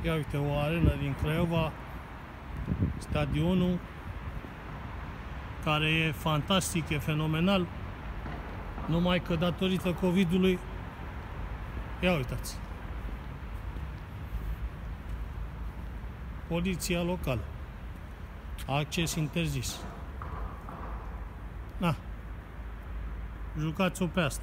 Ia uite, o arenă din Craiova, stadionul, care e fantastic, e fenomenal, numai că datorită COVID-ului, ia uitați, poliția locală, acces interzis. Na, jucați-o pe asta.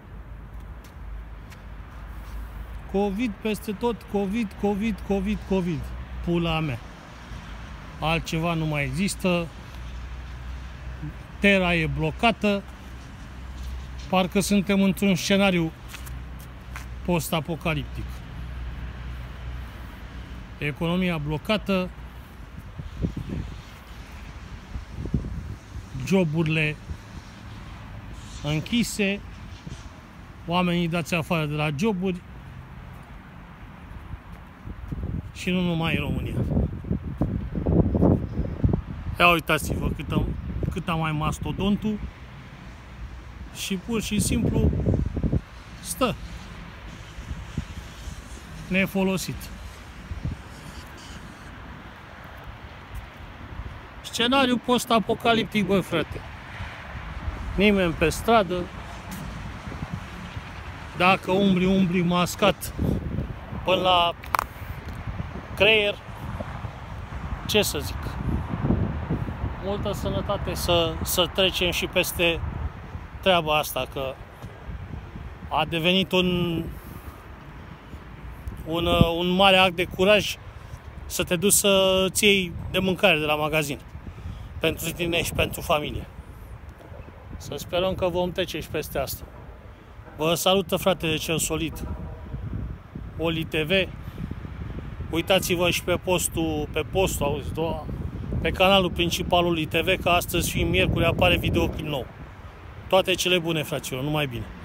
COVID peste tot, COVID. Pula mea. Altceva nu mai există. Terra e blocată. Parcă suntem într-un scenariu post-apocaliptic. Economia blocată. Joburile închise. Oamenii dați afară de la joburi. Și nu numai în România. Ia uitați-vă cât am mai mastodontul și pur și simplu stă nefolosit. Scenariu post-apocaliptic, băi frate. Nimeni pe stradă. Dacă umbli mascat până la creier, ce să zic, multă sănătate să trecem și peste treaba asta, că a devenit un mare act de curaj să te duci să-ți iei de mâncare de la magazin pentru tine și pentru familie. Să sperăm că vom trece și peste asta. Vă salută fratele cel solid, Oli TV. Uitați-vă și pe postul, pe canalul principal Oli TV, că astăzi, fiind miercuri, apare videoclip nou. Toate cele bune, fraților, numai bine!